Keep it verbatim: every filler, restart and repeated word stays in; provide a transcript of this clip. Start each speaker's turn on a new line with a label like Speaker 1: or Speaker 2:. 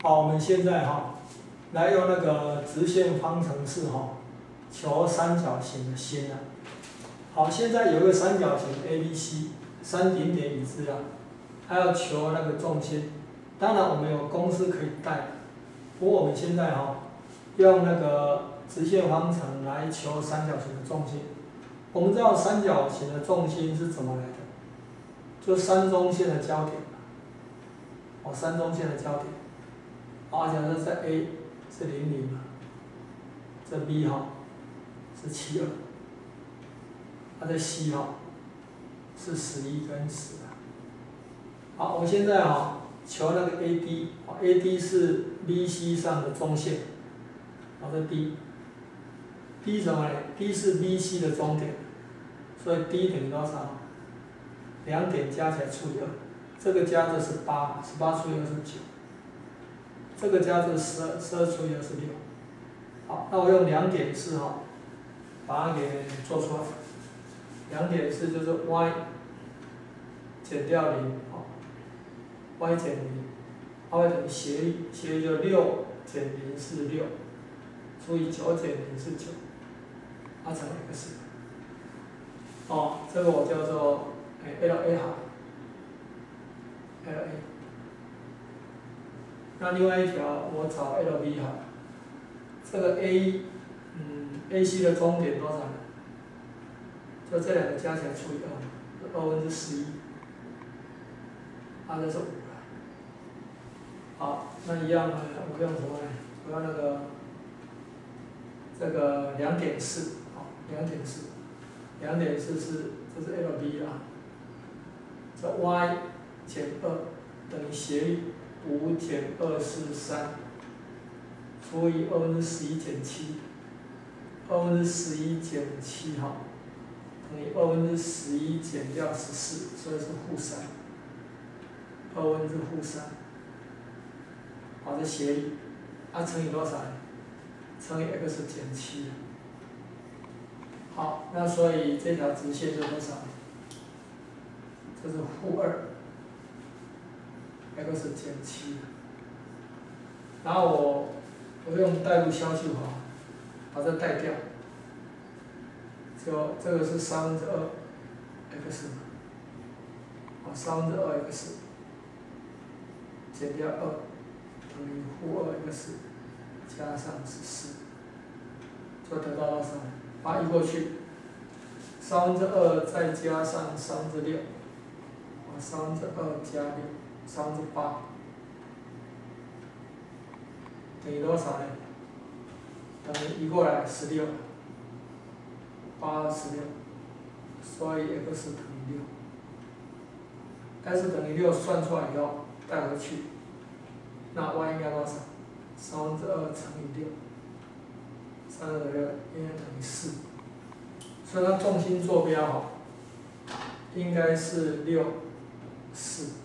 Speaker 1: 好，我们现在哈，来用那个直线方程式哈，求三角形的心啊。好，现在有一个三角形 A B C， 三顶点已知啊，还要求那个重心。当然我们有公式可以带，不过我们现在哈，用那个直线方程来求三角形的重心。我们知道三角形的重心是怎么来的？就三中线的交点。哦，三中线的交点。好，假设在 A 是零零嘛，这 B 哈是七二，它在 C 哈是十一跟十啊。好，我现在哈求那个 A D， 啊 A D 是 B C 上的中线，好，这 D，D 什么呢 ？D 是 B C 的中点，所以 D 等于多少？两点加起来除以二，这个加这是八，十八除以二是九。这个加这十二，十二除以二是六。好，那我用两点四哈，把它给做出来。两点四就是 y 减掉零，好 ，y 减零 ，y 等于斜率，斜率就六减零是六，除以九减零是九，它乘 x。哦，这个我叫做哎 L A 好 ，L A。那另外一条我找 L B 好，这个 A， 嗯 ，A C 的中点多少呢？就这两个加起来除以二，二分之十一，啊，这是五了。好，那一样呢，我用什么呢？我用那个这个两点四，好，两点四，两点四是这是 L B 啊，这 y 减二等于斜率。五减二是三，除以二分之十一减七，二分之十一减七哈，等于二分之十一减掉十四，所以是负三，二分之负三，好，这斜率，啊乘以多少？乘以 x 减七。好，那所以这条直线是多少？这是负二。x 减七，然后我我用代入消去法，把这代掉，就这个是三分之二 x， 啊三分之二 x 减掉二等于负二 x 加上十四，就得到多少？把它移过去，三分之二再加上三分之六，啊三分之二加六。三分之八等于多少呢？等于移过来十六，八十六，所以 x 等于六。x 等于六算出来以后带回去，那 y 应该多少？三分之二乘以六，三分之六应该等于四。所以它重心坐标哈，应该是六四。